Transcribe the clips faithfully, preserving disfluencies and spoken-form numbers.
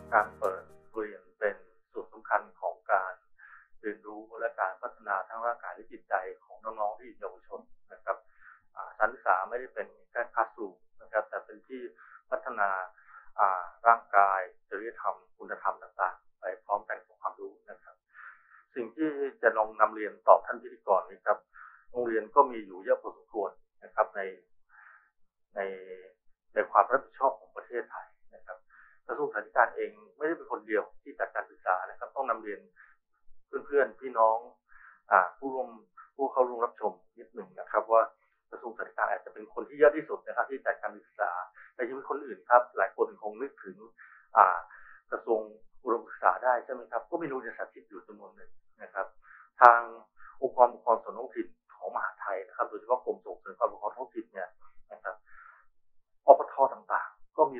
การเปิดเรียนเป็นส่วนสำคัญของการเรียนรู้และการพัฒนาทั้งร่างกายและจิตใจของน้องๆที่เยาวชนนะครับสถานศึกษาไม่ได้เป็นแค่คลาสรูมนะครับแต่เป็นที่พัฒนาร่างกายจริยธรรมคุณธรรมต่างๆไปพร้อมกันกับความรู้นะครับสิ่งที่จะลองนำเรียนตอบท่านพิธีกรนี้ครับโรงเรียนก็มีอยู่เยอะพอสมควรนะครับในในในความรับผิดชอบของประเทศไทยนะครับกระทรวงศึกษาธิการเองไม่ได้เป็นคนเดียวที่จัดการศึกษานะครับต้องนำเรียนเพื่อนๆพี่น้องอ่าผู้ร่วมผู้เข้าร่วมรับชมนิดหนึ่งนะครับว่ากระทรวงศึกษาธิการอาจจะเป็นคนที่เยอะที่สุดนะครับที่จัดการศึกษาแต่ยังมีคนอื่นครับหลายคนคงนึกถึงอ่ากระทรวงอุดมศึกษาได้ใช่ไหมครับก็มีโรงเรียนสาธิตอยู่จำนวนหนึ่งนะครับทางองค์กรปกครองส่วนท้องถิ่นของมหาไทยนะครับโดยเฉพาะกรมส่งเสริมการปกครองท้องถิ่นเนี่ยนะครับอปทต่างๆก็มี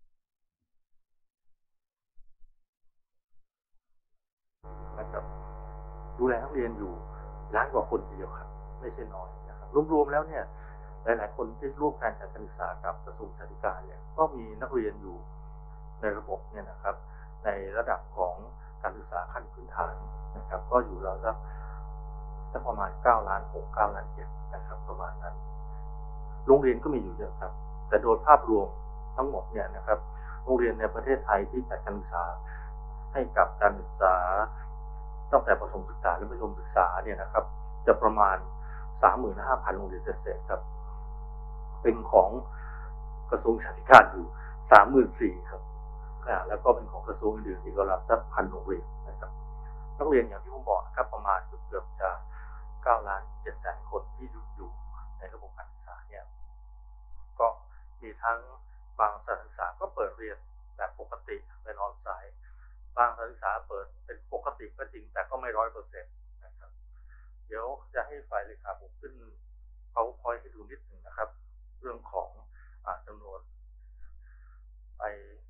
นะครับดูแลนักเรียนอยู่ล้านกว่าคนทีเดียวครับไม่ใช่น้อยนะครับรวมๆแล้วเนี่ยหลายๆคนที่ร่วมการจัดการศึกษากับกระทรวงศึกษาธิการเนี่ยก็มีนักเรียนอยู่ในระบบเนี่ยนะครับในระดับของการศึกษาขั้นพื้นฐานนะครับก็อยู่ราวสักสักประมาณเก้าล้านหก เก้าล้านเจ็ดนะครับประมาณนั้นโรงเรียนก็มีอยู่เยอะครับแต่โดยภาพรวมทั้งหมดเนี่ยนะครับโรงเรียนในประเทศไทยที่จัดการศึกษาให้กับการศึกษาตั้งแต่ประถมศึกษาและมัธยมศึกษาเนี่ยนะครับจะประมาณ สามหมื่นห้าพัน โรงเรียนเศษๆครับเป็นของกระทรวงศึกษาธิการอยู่ สามหมื่นสี่พัน ครับแล้วก็เป็นของกระทรวงอื่นๆอีกราวสักพันโรงเรียนนะครับนักเรียนอย่างที่ผมบอกนะครับประมาณเกือบๆจะเก้าล้านเจ็ดแสนคนที่อยู่ในระบบการศึกษาเนี่ยก็มีทั้งบางสถานศึกษาก็เปิดเรียนแบบปกติเป็นออนไลน์บางสถานศึกษาเปิดเป็นปกติก็จริงแต่ก็ไม่ร้อยเปอร์เซ็นต์นะครับเดี๋ยวจะให้ฝ่ายเลขาผมขึ้น PowerPoint ให้ดูนิดหนึ่งนะครับเรื่องของจำนวนไป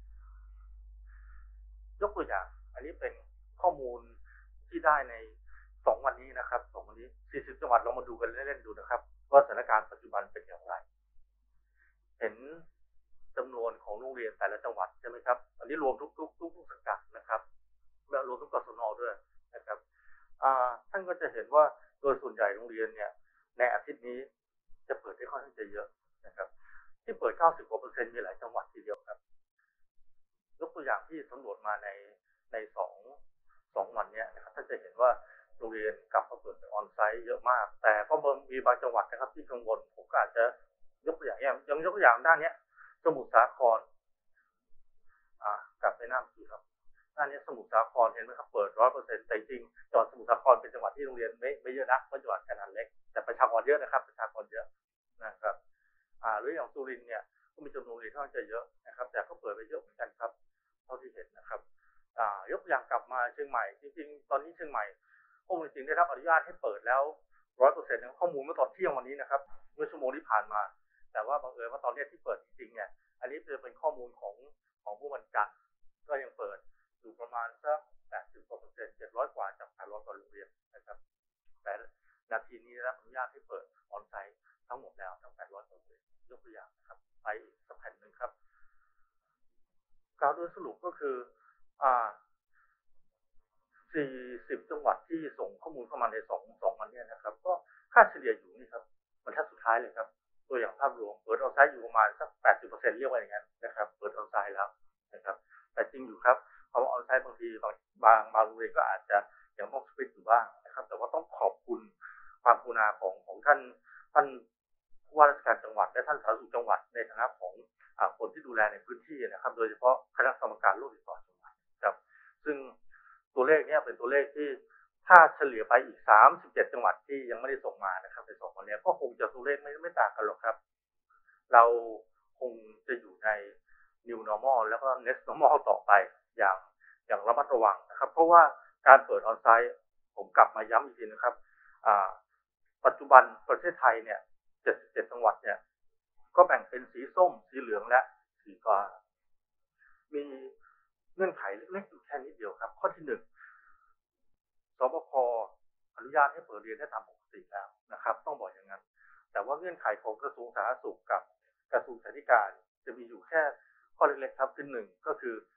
ยกตัวอย่างอันนี้เป็นข้อมูลที่ได้ในสองวันนี้นะครับสองวันนี้สี่สิบจังหวัดลองมาดูกันเล่นๆดูนะครับว่าสถานการณ์ปัจจุบันเป็นอย่างไรเห็นจำนวนของโรงเรียนแต่ละจังหวัดใช่ไหมครับอันนี้รวมทุกๆทุกๆสังกัดนะครับและรวมทุกกศน.ด้วยนะครับท่านก็จะเห็นว่าโดยส่วนใหญ่โรงเรียนเนี่ยในอาทิตย์นี้จะเปิดได้ค่อนข้างจะเยอะนะครับที่เปิด เก้าสิบกว่าเปอร์เซ็นต์มีหลายจังหวัดทีเดียวครับยกตัวอย่างที่สำรวจมาในในสองสองวันนี้นะครับท่านจะเห็นว่าโรงเรียนกลับมาเปิดเป็นออนไซต์เยอะมากแต่ก็มีบางจังหวัดนะครับที่กังวลผมก็อาจจะยกตัวอย่างยังยกตัวอย่างด้านนี้สมุทรสาครอ่ากลับไปหน้าที่ครับด้านนี้สมุทรสาครเห็นไหมครับเปิดร้อยเปอร์เซ็นต์แต่จริงจังหวัดสมุทรสาครเป็นจังหวัดที่โรงเรียนไม่ไม่เยอะนักเพราะจังหวัดขนาดเล็กแต่ประชากรเยอะนะครับประชากรเยอะนะครับอ่าหรืออย่างสุรินทร์เนี่ยก็มีจำนวนโรงเรียนค่อนข้างจะเยอะนะครับแต่ก็เปิดไปเยอะเหมือนกันครับเท่าที่เห็นนะครับอ่ายกอย่างกลับมาเชียงใหม่จริงๆตอนนี้เชียงใหม่ข้อมูลจริงได้รับอนุญาตให้เปิดแล้วร้อยเปอร์เซ็นต์ข้อมูลเมื่อตอนเที่ยงวันนี้นะครับเมื่อชั่วโมงที่ผ่านมาแต่ว่าบังเอิญว่าตอนนี้ที่เปิดจริงๆเนี่ยอันนี้จะเป็นข้อมูลของของผู้บัญชาการก็ยังเปิดอยู่ประมาณสักแปดสิบกว่าเปอร์เซ็นต์เจ็ดร้อยกว่าจากแปดร้อยกว่าโรงเรียนนะครับแต่นาทีนี้ได้รับอนุญาตให้เปิดออนไซต์ทั้งหมดแล้วทั้งแปดร้อยกว่าโรงเรียนยกตัวอย่างนะครับไปอีกสักแผ่นหนึ่งครับกล่าวโดยสรุปก็คืออ่าสี่สิบจังหวัดที่ส่งข้อมูลเข้ามาในสอง สองวันนี้นะครับก็ค่าเฉลี่ยอยู่นี่ครับบรรทัดสุดท้ายเลยครับตัวอย่างภาพรวมเปิดออนไซต์อยู่ประมาณสัก แปดสิบเปอร์เซ็นต์ เรียกว่าอย่างนั้นนะครับเปิดออนไซต์แล้วนะครับแต่จริงอยู่ครับเพราะว่าออนไซต์บางทีบางบางบางโรงเรียนก็อาจจะยังต้องสปิดอยู่บ้างนะครับแต่ว่าต้องขอบคุณความกรุณาของของท่านท่านผู้ว่าราชการจังหวัดและท่านสาธารณสุขจังหวัดในฐานะของคนที่ดูแลในพื้นที่นะครับโดยเฉพาะคณะกรรมการโรคติดต่อจังหวัดครับซึ่งตัวเลขนี้เป็นตัวเลขที่ถ้าเฉลี่ยไปอีกสามสิบเจ็ดจังหวัดที่ยังไม่ได้ส่งมานะครับในสองวันนี้ก็คงจะตัวเลขไม่ไม่ต่างกันหรอกครับเราคงจะอยู่ใน new normal แล้วก็ next normal ต่อไปอย่างอย่างระมัดระวังนะครับเพราะว่าการเปิดออนไซต์ผมกลับมาย้ำอีกทีนะครับปัจจุบันประเทศไทยเนี่ยเจ็ดสิบเจ็ดจังหวัดเนี่ยก็แบ่งเป็นสีส้มสีเหลืองและสีฟ้ามีเงื่อนไขเล็กๆอยู่แค่นิดเดียวครับข้อที่หนึ่งสบคอนุญาตให้เปิดเรียนได้ตามปกติแล้วนะครับต้องบอกอย่างนั้นแต่ว่าเงื่อนไขของกระทรวงสาธารณสุขกับกระทรวงศึกษาธิการจะมีอยู่แค่ข้อเล็กๆครับคือหนึ่งก็คือ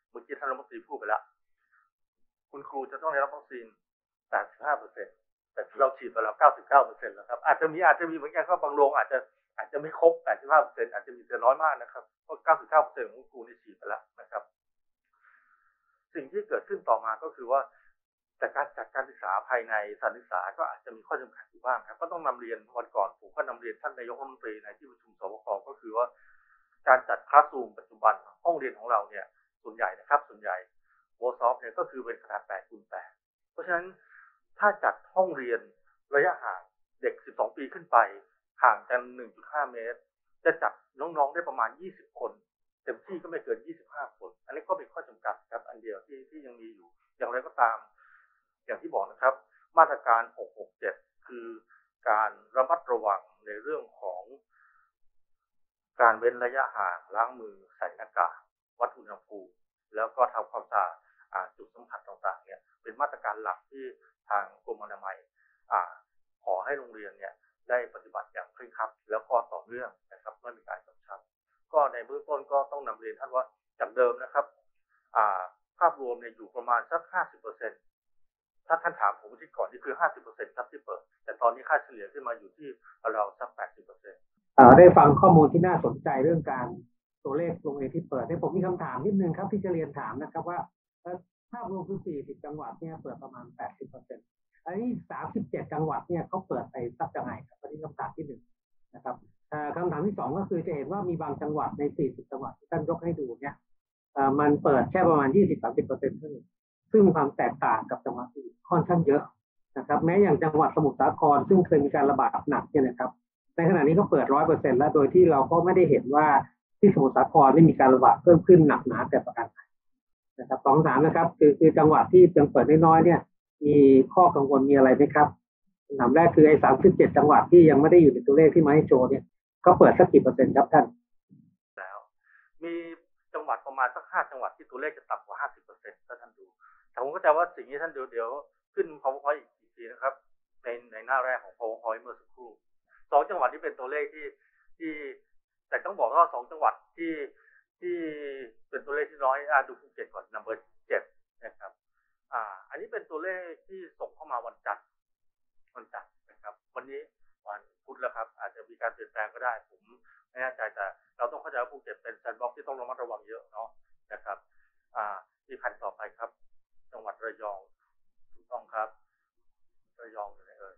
เมื่อกี้ท่านรัฐมนตรีพูดไปแล้วคุณครูจะต้องได้รับวัคซีน แปดสิบห้าเปอร์เซ็นต์ แต่เราฉีดไปแล้ว เก้าสิบเก้าเปอร์เซ็นต์ แล้วครับอาจจะมีอาจจะมีเหมือนกันครับบางโรงอาจจะอาจจะไม่ครบ แปดสิบห้าเปอร์เซ็นต์ อาจจะมีแต่น้อยมากนะครับเพราะ เก้าสิบเก้าเปอร์เซ็นต์ ของคุณครูนี่ฉีดไปแล้วนะครับสิ่งที่เกิดขึ้นต่อมาก็คือว่าแต่การจัดการศึกษาภายในสถานศึกษาก็อาจจะมีข้อจำกัดอยู่บ้างครับก็ต้องนำเรียนวันก่อนผมก็นำเรียนท่านนายกรัฐมนตรีในที่ประชุมสบคก็คือว่าการจัดคลาสรูมปัจจุบันห้องเรียนของเราเนี่ยส่วนใหญ่นะครับส่วนใหญ่โวซอฟเนี่ยก็คือเป็นขนาดแปดคูณแปดเพราะฉะนั้นถ้าจัดห้องเรียนระยะห่างเด็กสิบสองปีขึ้นไปห่างกัน หนึ่งจุดห้า เมตรจะจัดน้องๆได้ประมาณยี่สิบคนเต็มที่ก็ไม่เกินยี่สิบห้าคนอันนี้ก็เป็นข้อจำกัดครับอันเดียวที่ที่ยังมีอยู่อย่างไรก็ตามอย่างที่บอกนะครับมาตรการหกหกเจ็ดคือการระมัดระวังในเรื่องของการเว้นระยะห่างล้างมือใส่หน้ากากวัดอุณหภูมิแล้วก็ทำความสะอาดจุดสัมผัสต่างๆเนี่ยเป็นมาตรการหลักที่ทางกรมอนามัยขอให้โรงเรียนเนี่ยได้ปฏิบัติอย่างเคร่งครัดแล้วก็ต่อเนื่องนะครับไม่มีการกำชับก็ในเบื้องต้นก็ต้องนำเรียนท่านว่าจากเดิมนะครับภาพรวมเนี่ยอยู่ประมาณสัก ห้าสิบเปอร์เซ็นต์ ถ้าท่านถามผมที่ก่อนนี่คือ ห้าสิบเปอร์เซ็นต์ ครับที่เปิดแต่ตอนนี้ค่าเฉลี่ยขึ้นมาอยู่ที่เราสัก แปดสิบเปอร์เซ็นต์ได้ฟังข้อมูลที่น่าสนใจเรื่องการตัวเลขโรงเรียนที่เปิดเนี่ยผมมีคำถามนิดนึงครับที่จะเรียนถามนะครับว่าภาพรวมคือสี่สิบจังหวัดเนี่ยเปิดประมาณ แปดสิบเปอร์เซ็นต์ อันนี้สามสิบเจ็ดจังหวัดเนี่ยเขาเปิดไปสักยังไงครับอันนี้คำถามที่หนึ่งนะครับคำถามที่สองก็คือจะเห็นว่ามีบางจังหวัดในสี่สิบจังหวัดที่ท่านยกให้ดูเนี่ยมันเปิดแค่ประมาณ ยี่สิบถึงสามสิบเปอร์เซ็นต์ เท่านั้นซึ่งมีความแตกต่างกับจังหวัดอื่นค่อนข้างเยอะนะครับแม้อย่างจังหวัดสมุทรสาครซึ่งเคยมีการระบาดหนักเนี่ยนะครับในขณะนี้ก็เปิด ร้อยเปอร์เซ็นต์ แล้วโดยที่เราก็ไม่ได้เห็นว่าที่สมุทรสาครได้มีการระบาดเพิ่มขึ้นหนักหนาแต่ประการใดนะครับสองถามนะครับคือคือจังหวัดที่ยังเปิดน้อยๆเนี่ยมีข้อกังวลมีอะไรไหมครับคำถามแรกคือไอ้สามสิบเจ็ดจังหวัดที่ยังไม่ได้อยู่ในตัวเลขที่มาให้โชว์เนี่ยก็เปิดสักกี่เปอร์เซ็นต์ครับท่านแล้วมีจังหวัดประมาณสักห้าจังหวัดที่ตัวเลขจะต่ำกว่า ห้าสิบเปอร์เซ็นต์ ถ้าท่านดูแต่ผมก็จะว่าสิ่งนี้ท่านเดี๋ยวเดี๋ยวขึ้น PowerPoint อีกทีนะครับในในหน้าแรกของ PowerPoint เมื่อสักครู่สองจังหวัดที่เป็นตัวเลขที่ที่แต่ต้องบอกว่าสองจังหวัดที่ที่เป็นตัวเลขที่น้อยอ่าดูภูเก็ตก่อน number เจ็ดนะครับอ่าอันนี้เป็นตัวเลขที่ส่งเข้ามาวันจันทร์วันจันทร์นะครับวันนี้วันพุธแล้วครับอาจจะมีการเปลี่ยนแปลงก็ได้ผมไม่แน่ใจแต่เราต้องเข้าใจว่าภูเก็ตเป็นแซนด์บ็อกซ์ที่ต้องระมัดระวังเยอะเนาะนะครับอ่าที่พันต่อไปครับจังหวัดระยองถูกต้องครับระยองอยู่ไหนเอ่ย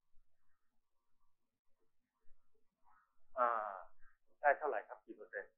อ่าได้เท่าไหร่ครับกี่เปอร์เซ็นต์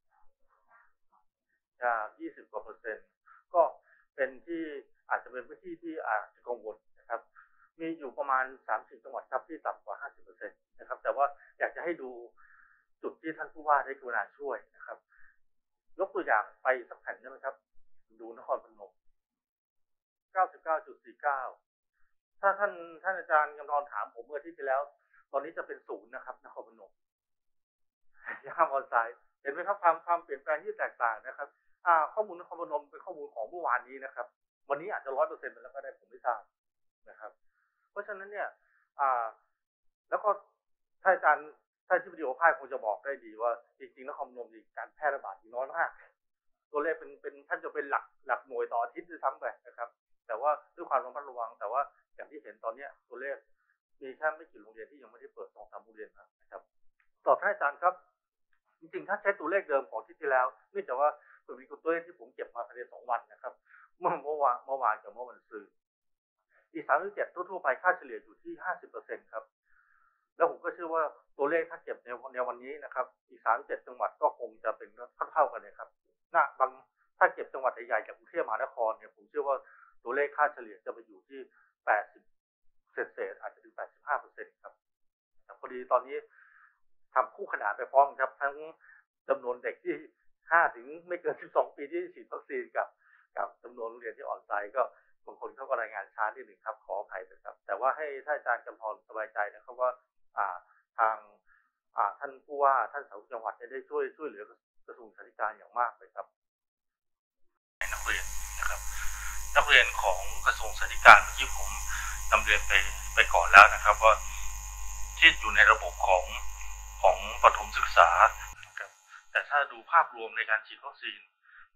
จากยี่สิบกว่าเปอร์เซ็นต์ก็เป็นที่อาจจะเป็นพื้นที่ที่อาจจะกังวลนะครับมีอยู่ประมาณ สามสิบ จังหวัดครับที่ต่ำกว่า ห้าสิบเปอร์เซ็นต์ นะครับแต่ว่าอยากจะให้ดูจุดที่ท่านผู้ว่าได้กรุณาช่วยนะครับยกตัวอย่างไปสักแผ่นได้ไหมครับดูนครพนม เก้าสิบเก้าจุดสี่เก้า ถ้าท่านท่านอาจารย์กำลังถามผมเมื่อที่ที่แล้วตอนนี้จะเป็นศูนย์นะครับนครพนมย่างออนไซด์เห็นไหมครับความความเปลี่ยนแปลงที่แตกต่างนะครับอ่าข้อมูลนครพนมเป็นข้อมูลของเมื่อวานนี้นะครับวันนี้อาจจะ ร้อยเปอร์เซ็นต์ ไปแล้วก็ได้ผมไม่ทราบนะครับเพราะฉะนั้นเนี่ยอ่าแล้วก็ท่านอาจารย์ท่านที่วิดีโอภาพคงจะบอกได้ดีว่าจริงๆนครพนมมีการแพร่ระบาดน้อยมากตัวเลขเป็นเป็นท่านจะเป็นหลักหลักหน่วยต่ออาทิตย์ด้วยซ้ำไปนะครับแต่ว่าด้วยความระมัดระวังแต่ว่าอย่างที่เห็นตอนนี้ตัวเลขมีแค่ไม่กี่โรงเรียนที่ยังไม่ได้เปิด สองถึงสาม โรงเรียนนะครับตอบท่านอาจารย์ครับจริงๆถ้าใช้ตัวเลขเดิมของที่ที่แล้วเนื่องจากว่าตัวมีตัวเลขที่ผมเก็บมาภายในสองวันนะครับเมื่อเมื่อวานเมื่อวานกับเมื่อวันศุกร์อีสามสิบเจ็ดทั่วๆไปค่าเฉลี่ยอยู่ที่ ห้าสิบเปอร์เซ็นต์ ครับแล้วผมก็เชื่อว่าตัวเลขถ้าเก็บในในวันนี้นะครับอีสามสิบเจ็ดจังหวัดก็คงจะเป็นเท่าๆกันเลยครับน่าบางถ้าเก็บจังหวัดใหญ่ๆอย่างกรุงเทพมหานครเนี่ยผมเชื่อว่าตัวเลขค่าเฉลี่ยจะไปอยู่ที่แปดสิบเศษๆอาจจะถึง แปดสิบห้าเปอร์เซ็นต์ ครับแต่พอดีตอนนี้ทำคู่ขนานไปพร้อมครับทั้งจำนวนเด็กที่ห้าถึงไม่เกินสิบสองปีที่ฉีดวัคซีนกับกับจำนวนโรงเรียนที่ออนไลน์ก็บางคนเขาก็รายงานช้านิดหนึ่งครับขออภัยนะครับแต่ว่าให้ท่านอาจารย์กำธรสบายใจนะครับว่าอ่าทางอ่าท่านผู้ว่าท่านสาธารณสุขจังหวัดได้ช่วยช่วยเหลือกระทรวงสาธารณสุขอย่างมากเลยครับนักเรียนนะครับนักเรียนของกระทรวงสาธารณสุขเมื่อกี้ผมนำเรียนไปไปก่อนแล้วนะครับว่าที่อยู่ในระบบของของประถมศึกษานะครับแต่ถ้าดูภาพรวมในการฉีดวัคซีน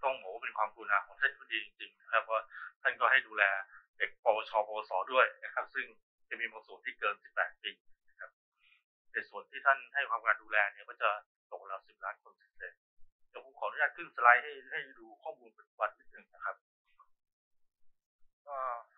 ต้องบอกว่าเป็นความกรุณาของท่านผู้ดีจริงๆนะครับว่าท่านก็ให้ดูแลเด็กปวชปวสด้วยนะครับซึ่งจะมีบางส่วนที่เกินสิบแปดปีนะครับในส่วนที่ท่านให้ความการดูแลเนี่ยก็จะตกราวสิบล้านคนเศษเดี๋ยวผมขออนุญาตขึ้นสไลด์ให้ให้ดูข้อมูลปัจจุบันนิดนึงนะครับก็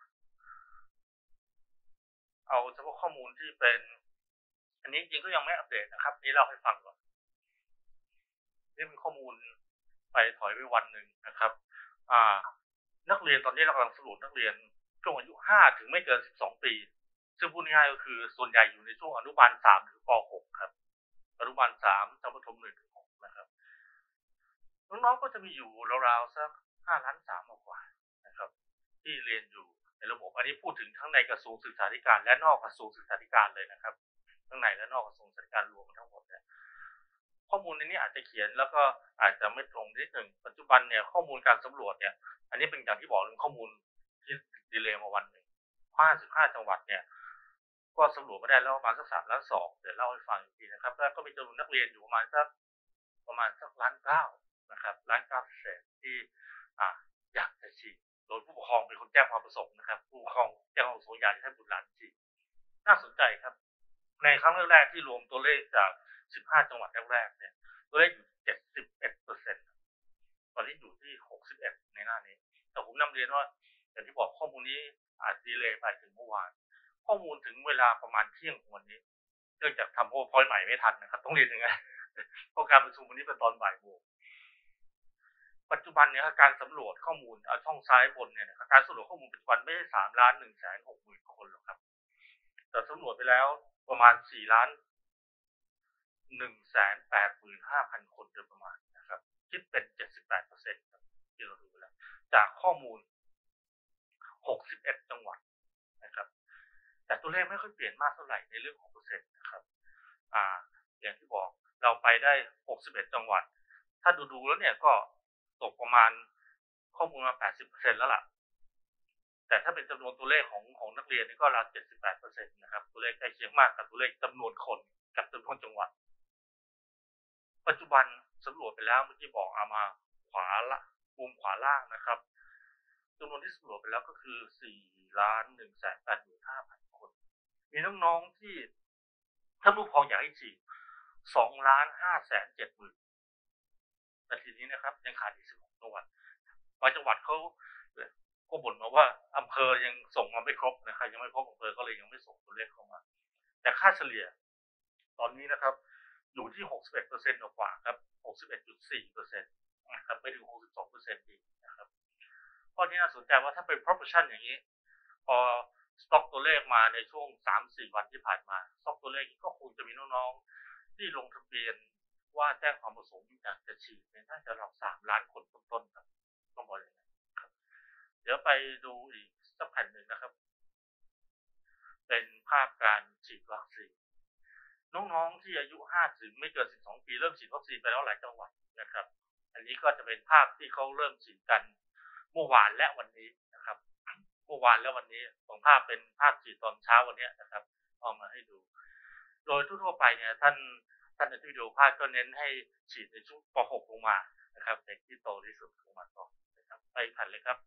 เอาเฉพาะข้อมูลที่เป็นอันนี้จริงก็ยังไม่อัปเดตนะครับนี่เล่าให้ฟังก่อนนี่เป็นข้อมูลไปถอยไปวันหนึ่งนะครับอ่านักเรียนตอนนี้เรากำลังสรุปนักเรียนช่วงอายุห้าถึงไม่เกินสิบสองปีซึ่งพูดง่ายก็คือส่วนใหญ่อยู่ในช่วงอนุบาลสามถึงปหกครับอนุบาลสามชั้นประถมหนึ่งถึงหกนะครับน้องๆก็จะมีอยู่ราวๆสักห้าล้านสามกว่านะครับที่เรียนอยู่ในระบบอันนี้พูดถึงทั้งในกระทรวงศึกษาธิการและนอกกระทรวงศึกษาธิการเลยนะครับทั้งในและนอกกระทรวงศึกษาธิการรวมทั้งหมดเนี่ยข้อมูลในนี้อาจจะเขียนแล้วก็อาจจะไม่ตรงนิดหนึ่งปัจจุบันเนี่ยข้อมูลการสำรวจเนี่ยอันนี้เป็นอย่างที่บอกเป็นข้อมูลที่ดีเลย์มาวันหนึ่งห้าสิบห้าจังหวัดเนี่ยก็สำรวจมาได้แล้วประมาณสักสามล้านสองเดี๋ยวเล่าให้ฟังอีกทีนะครับแล้วก็มีจำนวนนักเรียนอยู่ประมาณสักประมาณสักล้านเก้านะครับล้านเก้าเศษที่อ่าอยากจะฉีดโดยผู้ปกครองเป็นคนแจ้งความประสงค์นะครับผู้ปกครองแจ้งความประสงค์อยากให้บุตรหลานฉีดน่าสนใจครับในครั้งแรกๆที่รวมตัวเลขจากสิบห้าจังหวัดแรกๆเนี่ยตัวเลขอยู่เจ็ดสิบเอ็ดเปอร์เซ็นต์ตอนนี้อยู่ที่หกสิบเอ็ดในหน้านี้แต่ผมนำเรียนว่าอย่างที่บอกข้อมูลนี้อาจดีเลย์ไปถึงเมื่อวานข้อมูลถึงเวลาประมาณเที่ยงของวันนี้เนื่องจากทำโพลพอยต์ใหม่ไม่ทันนะครับต้องเรียนยังไงเพราะการประชุมวันนี้เป็นตอนบ่ายโมงปัจจุบันเนี่ยการสำรวจข้อมูลเอาช่องซ้ายบนเนี่ยการสำรวจข้อมูลปัจจุบันไม่ใช่สามล้านหนึ่งแสนหกหมื่นคนหรอกครับแต่สำรวจไปแล้วประมาณสี่ล้านหนึ่งแสนแปดหมื่นห้าพันคนโดยประมาณนะครับคิดเป็นเจ็ดสิบแปดเปอร์เซ็นต์ครับที่เราดูแล้วจากข้อมูลหกสิบเอ็ดจังหวัดนะครับแต่ตัวเลขไม่ค่อยเปลี่ยนมากเท่าไหร่ในเรื่องของเปอร์เซ็นต์นะครับอ่าอย่างที่บอกเราไปได้หกสิบเอ็ดจังหวัดถ้าดูๆแล้วเนี่ยก็ตกประมาณข้อมูลมา แปดสิบเปอร์เซ็นต์ แล้วล่ะแต่ถ้าเป็นจำนวนตัวเลขของของนักเรียนนี่ก็ราว เจ็ดสิบแปดเปอร์เซ็นต์ นะครับตัวเลขใกล้เคียงมากกับตัวเลขจำนวนคนกับจำนวนจังหวัดปัจจุบันสำรวจไปแล้วเมื่อกี้บอกเอามาขวาละมุมขวาล่างนะครับจำนวนที่สำรวจไปแล้วก็คือสี่ล้านหนึ่งแสนแปดหมื่นห้าพันคนมีน้องๆที่ถ้าผู้ปกครองอยากให้ฉีดสองล้านห้าแสนเจ็ดหมื่นนาทีนี้นะครับยังขาดอีกสิบหกจังหวัดบางจังหวัดเขาก็บ่นมาว่าอำเภอยังส่งมาไม่ครบนะครับยังไม่ครบอำเภอก็เลยยังไม่ส่งตัวเลขเข้ามาแต่ค่าเฉลี่ยตอนนี้นะครับอยู่ที่ หกสิบเอ็ดเปอร์เซ็นต์ กว่าครับ หกสิบเอ็ดจุดสี่เปอร์เซ็นต์ นะครับไม่ถึง หกสิบสองเปอร์เซ็นต์ อีกนะครับข้อนี้น่าสนใจว่าถ้าเป็น proportion อย่างนี้พอสต็อกตัวเลขมาในช่วง สามถึงสี่ วันที่ผ่านมาสต็อกตัวเลขก็คงจะมีน้องๆที่ลงทะเบียนว่าแจ้งความประสงค์อยากจะฉีดเนี่ยน่าจะราวสามล้านคนต้นๆครับต้องบอกอย่างนี้ครับเดี๋ยวไปดูอีกสักแผ่นหนึ่งนะครับเป็นภาพการฉีดวัคซีนน้องๆที่อายุห้าถึงไม่เกินสิบสองปีเริ่มฉีดวัคซีนไปแล้วหลายจังหวัดนะครับอันนี้ก็จะเป็นภาพที่เขาเริ่มฉีดกันเมื่อวานและวันนี้นะครับเมื่อวานและวันนี้สองภาพเป็นภาพฉีดตอนเช้าวันนี้นะครับเอามาให้ดูโดยทั่วๆไปเนี่ยท่านท่านในวิดีโอภาพก็เน้นให้ฉีดในช่วงป หก ลงมานะครับเด็กที่โตที่สุดลงมาต่อนะครับไปทันเลยครับ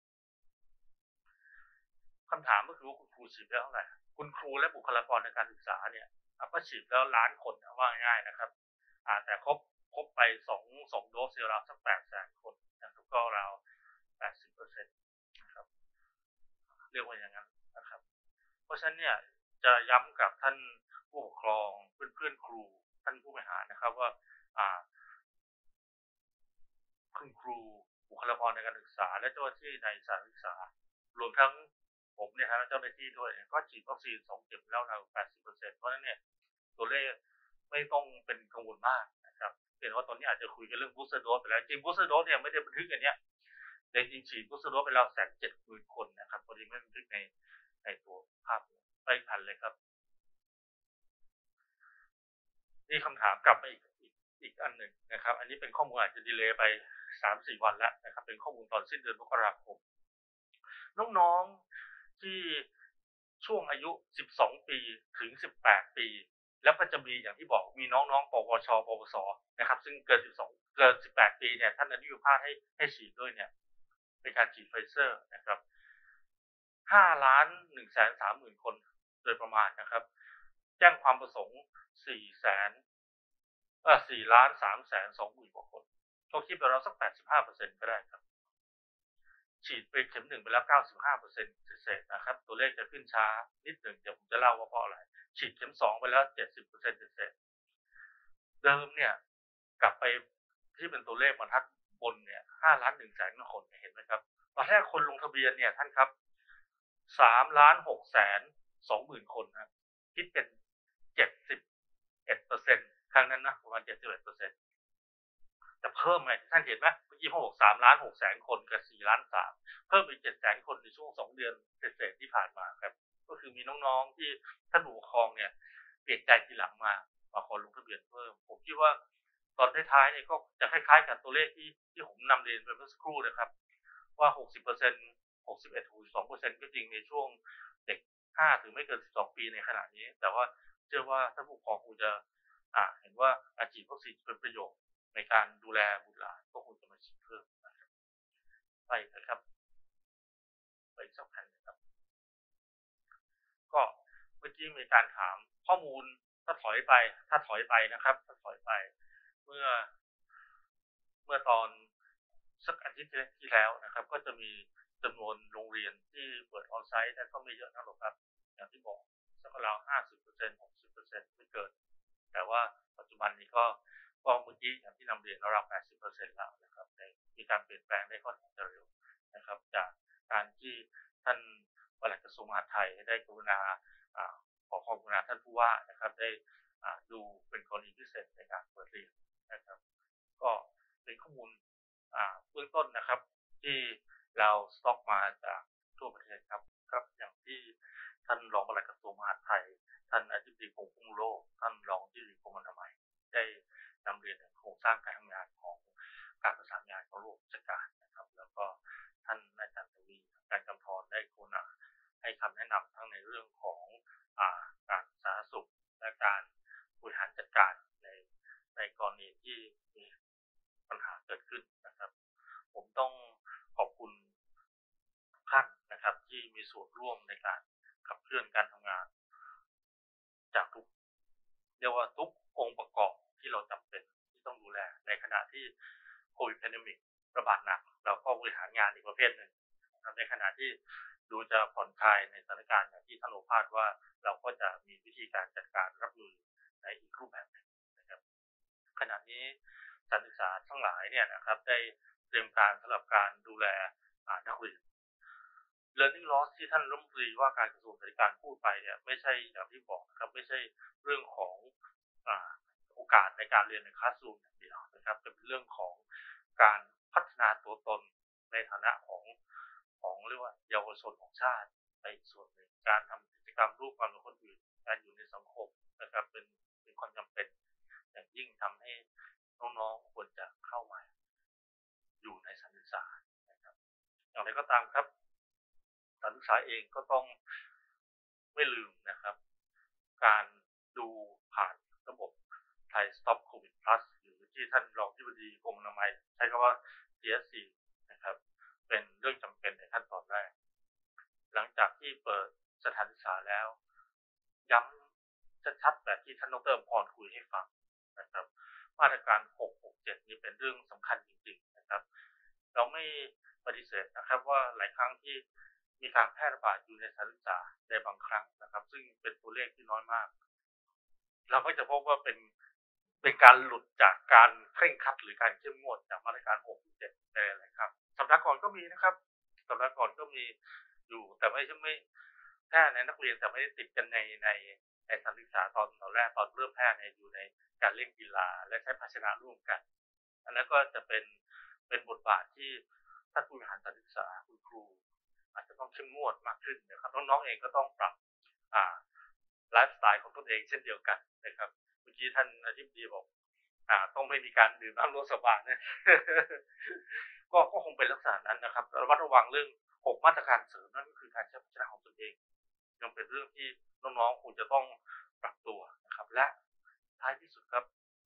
คำถามก็คือว่าคุณครูฉีดไปเท่าไหร่คุณครูและบุคลากรทางการศึกษาเนี่ยก็ฉีดแล้วล้านคนว่าง่ายนะครับอ่าแต่ครบครบไปสองสองโดสราวสักแปดแสนคนนะครับก็ราวแปดสิบเปอร์เซ็นต์นะครับเรียกว่าอย่างนั้นนะครับเพราะฉะนั้นเนี่ยจะย้ำกับท่านผู้ปกครองเพื่อนๆครูท่านผู้บริหารนะครับว่าอ่าคุณครูบุคลากรทางการศึกษาและเจ้าหน้าที่ในสถานศึกษารวมทั้งผมเนี่ยครับเจ้าหน้าที่ด้วยก็ฉีดวัคซีนสองเข็มแล้วราว แปดสิบเปอร์เซ็นต์ เพราะฉะนั้นเนี่ยตัวเลขไม่ต้องเป็นกังวลมากนะครับเห็นว่าตอนนี้อาจจะคุยกันเรื่อง booster dose ไปแล้วจริง booster dose เนี่ยไม่ได้บันทึกอันเนี้ยแต่จริงฉีด booster dose ไปแล้วแสนเจ็ดหมื่นคนนะครับพอดีไม่บันทึกในในตัวภาพไปทันเลยครับนี่คำถามกลับมาอีกอีกอีกอันหนึ่งนะครับอันนี้เป็นข้อมูลอาจจะดีเลย์ไป สามถึงสี่ วันแล้วนะครับเป็นข้อมูลตอนสิ้นเดือนมกราคมน้องๆที่ช่วงอายุสิบสองปีถึงสิบแปดปีแล้วก็จะมีอย่างที่บอกมีน้องๆปวชปวสนะครับซึ่งเกินสิบสองเกินสิบแปดปีเนี่ยท่านอนุญาตให้ให้ฉีดด้วยเนี่ยเป็นการฉีดไฟเซอร์นะครับห้าล้านหนึ่งแสนสามหมื่นคนโดยประมาณนะครับแจ้งความประสงค์สี่แสนเอ่อสี่ล้านสามแสนสองหมื่นกว่าคนก็คิดไปแล้วสักแปดสิบห้าเปอร์เซ็นต์ก็ได้ครับฉีดไปเข็มหนึ่งไปแล้วเก้าสิบห้าเปอร์เซ็นต์เศษๆนะครับตัวเลขจะขึ้นช้านิดหนึ่งเดี๋ยวผมจะเล่าว่าเพราะอะไรฉีดเข็มสองไปแล้วเจ็ดสิบเปอร์เซ็นต์เศษๆเดิมเนี่ยกลับไปที่เป็นตัวเลขบรรทัดบนเนี่ยห้าล้านหนึ่งแสนคนเห็นไหมครับตอนแรกคนลงทะเบียนเนี่ยท่านครับสามล้านหกแสนสองหมื่นคนครับคิดเป็นเจ็ดสิบเอ็ดเปอร์เซ็นต์ครั้งนั้นนะประมาณเจ็ดสิบเอ็ดเปอร์เซ็นต์จะเพิ่มไงท่านเห็นไหมเมื่อกี้ผมบอกสามล้านหกแสนคนกับสี่ล้านสามเพิ่มอีกเจ็ดแสนคนในช่วงสองเดือนเศษๆที่ผ่านมาครับก็คือมีน้องๆที่ท่านผู้ปกครองเนี่ยเปลี่ยนใจทีหลังมามาขอลงทะเบียนเพิ่มผมคิดว่าตอนท้ายๆเนี่ยก็จะคล้ายๆกับตัวเลขที่ที่ผมนำเรียนไปเมื่อสักครู่นะครับว่าหกสิบเปอร์เซ็นต์ หกสิบเอ็ด หกสิบสองเปอร์เซ็นต์ก็จริงในช่วงเด็กห้าถึงไม่เกินสิบสองปีในขณะนี้แต่ว่าเชื่อว่าท่านผู้ปกครองคงจะอ่าเห็นว่าการฉีดวัคซีนเป็นประโยชน์ในการดูแลบุตรหลานก็คงจะมาฉีดเพิ่มนะครับไปนะครับไปสักแผ่นนะครับก็เมื่อกี้มีการถามข้อมูลถ้าถอยไปถ้าถอยไปนะครับถ้าถอยไปเมื่อเมื่อตอนสักอาทิตย์ที่แล้วนะครับก็จะมีจำนวนโรงเรียนที่เปิดออนไซต์แต่ก็ไม่เยอะนักหรอกครับอย่างที่บอกสักราวห้าสิบเปอร์เซ็นต์หกสิบเปอร์เซ็นต์ไม่เกินแต่ว่าปัจจุบันนี้ก็ก็เมื่อกี้อย่างที่นำเรียนราวแปดสิบเปอร์เซ็นต์แล้วนะครับมีการเปลี่ยนแปลงได้ค่อนข้างจะเร็วนะครับจากการที่ท่านปลัดกระทรวงมหาดไทยได้กรุณาขอความกรุณาท่านผู้ว่านะครับได้ดูเป็นกรณีพิเศษในการเปิดเรียนนะครับก็เป็นข้อมูลเบื้องต้นนะครับที่เราสต็อกมาจากทั่วประเทศครับครับอย่างที่ท่านรองปลัดกระทรวงมหาดไทยท่านอธิบดีกรมควบคุมโรคท่านรองอธิบดีกรมอนามัยได้นำเรียนถึงโครงสร้างการทำงานของการประสานงานของโรคราชการนะครับแล้วก็ท่านอาจารย์ทวีการกำธรได้กรุณาให้คำแนะนำทั้งในเรื่องของการสาธารณสุขและการบริหารจัดการในในกรณีที่มีปัญหาเกิดขึ้นนะครับผมต้องขอบคุณทุกท่านนะครับที่มีส่วนร่วมในการขับเคลื่อนการทำงานจากทุกเรียกว่าทุกองค์ประกอบที่เราจำเป็นที่ต้องดูแลในขณะที่โควิดแพนเดมิกระบาดหนักเราก็บริหารงานอีกประเภทหนึ่งในขณะที่ดูจะผ่อนคลายในสถานการณ์อย่างที่ท่านโอภาสว่าเราก็จะมีวิธีการจัดการรับมือในอีกรูปแบบหนึ่งนะครับขณะนี้สถานศึกษาทั้งหลายเนี่ยนะครับได้เตรียมการสำหรับการดูแลนักเรียน learning loss ที่ท่านรัฐมนตรีว่าการกระทรวงศึกษาธิการพูดไปเนี่ยไม่ใช่อย่างที่บอกนะครับไม่ใช่เรื่องของอ่าโอกาสในการเรียนในคลาสรูมอย่างเดียวนะครับแต่เป็นเรื่องของการพัฒนาตัวตนในฐานะของของเรียกว่าเยาวชนของชาติในส่วนหนึ่งการทำกิจกรรมร่วมกันกับคนอื่นการอยู่ในสังคมนะครับเป็นเป็นความจำเป็นอย่างยิ่งทำให้น้องๆควรจะเข้ามาอยู่ในสถานศึกษานะครับอย่างไรก็ตามครับสถานศึกษาเองก็ต้องไม่ลืมนะครับการดูผ่านระบบไทย Stop Covid Plus หรือที่ท่านรองอธิบดีกรมอนามัยใช้คำว่า ที เอส ซี นะครับเป็นเรื่องจำเป็นในขั้นตอนแรกหลังจากที่เปิดสถานศึกษาแล้วย้ำชัดๆแบบที่ท่านดร.พรคุยให้ฟังนะครับมาตรการหก หก เจ็ดนี้เป็นเรื่องสำคัญจริงๆนะครับเราไม่ปฏิเสธนะครับว่าหลายครั้งที่มีการแพร่ระบาดอยู่ในสถานศึกษาในบางครั้งนะครับซึ่งเป็นตัวเลขที่น้อยมากเราก็จะพบว่าเป็นเป็นการหลุดจากการเคร่งครัดหรือการเข้มงวดจากมาตรการหก เจ็ดในหลายครั้งสัปดาห์ก่อนก็มีนะครับสัปดาห์ก่อนก็มีอยู่แต่ไม่ใช่ไม่แพร่ในนักเรียนแต่ไม่ได้ติดกันในในในสถานศึกษาตอนตอนแรกตอนเริ่มแพร่ในอยู่ในการเล่นกีฬาและใช้ภาชนะร่วมกันอันนั้นก็จะเป็นเป็นบทบาทที่ท่านผู้บริหารสถานศึกษาคุณครูอาจจะต้องเข้มงวดมากขึ้นนะครับน้องๆเองก็ต้องปรับอ่าไลฟ์สไตล์ของตนเองเช่นเดียวกันนะครับเมื่อกี้ท่านอธิบดีบอกอ่าต้องไม่มีการดื่มน้ำรสสบานนะ ก็ก็คงเป็นลักษณะนั้นนะครับระมัดระวังเรื่องหกมาตรการเสริมนั่นก็คือการใช้ภาชนะของตนเองยังเป็นเรื่องที่น้องๆคงจะต้องปรับตัวนะครับและท้ายที่สุดครับ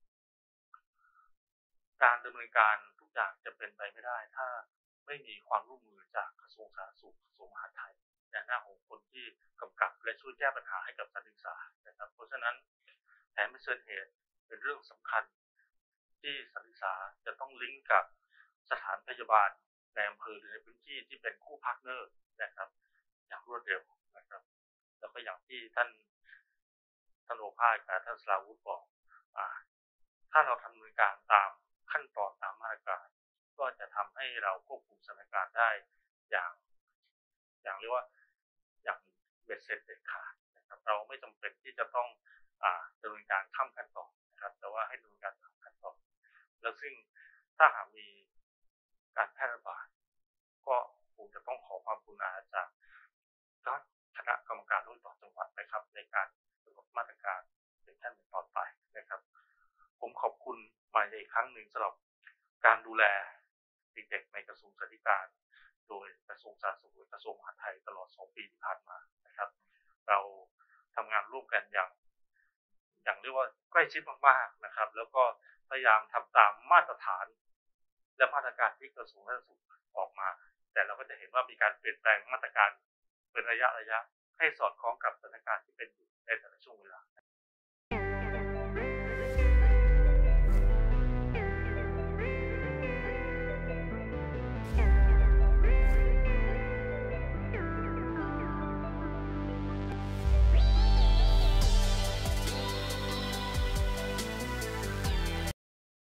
การดำเนินการทุกอย่างจะเป็นไปไม่ได้ ถ้าไม่มีความร่วมมือจากกระทรวงสาธารณสุข กระทรวงมหาดไทยในหน้าของคนที่กำกับและช่วยแก้ปัญหาให้กับสถานศึกษานะครับเพราะฉะนั้นแผนเผชิญเหตุเป็นเรื่องสำคัญที่สถานศึกษาจะต้องลิงก์กับสถานพยาบาลในอำเภอหรือในพื้นที่ที่เป็นคู่พาร์ทเนอร์นะครับอย่างรวดเร็วนะครับแล้วก็อย่างที่ท่านท่านโอภาสกับท่านสราวุธบอกอ่าถ้าเราทำดำเนินการตามขั้นตอนตามมาตรการก็จะทำให้เราควบคุมสถานการณ์ได้อย่างอย่างเรียกว่าอย่างเบ็ดเสร็จเด็ดขาดนะครับเราไม่จำเป็นที่จะต้องอ่าดำเนินการข้ามขั้นตอนนะครับแต่ว่าให้ดำเนินการตามขั้นตอนแล้วซึ่งถ้าหากมีการแพร่ระบาดก็คงจะต้องขอความกรุณาจากคณะกรรมการโรคติดต่อจังหวัดนะครับในการกำหนดมาตรการเป็นขั้นเป็นตอนไปนะครับผมขอบคุณมาอีกครั้งหนึ่งสำหรับการดูแลเด็กๆในกระทรวงศึกษาธิการโดยกระทรวงสาธารณสุขและกระทรวงมหาดไทยตลอดสองปีที่ผ่านมานะครับเราทำงานร่วมกันอย่างอย่างเรียกว่าใกล้ชิดมากๆนะครับแล้วก็พยายามทำตามมาตรฐานและมาตรการที่กระทรวงสาธารณสุขออกมาแต่เราก็จะเห็นว่ามีการเปลี่ยนแปลงมาตรการเป็นระยะระยะให้สอดคล้องกับสถานการณ์ที่เป็นอยู่ในแต่ละช่วงเวลา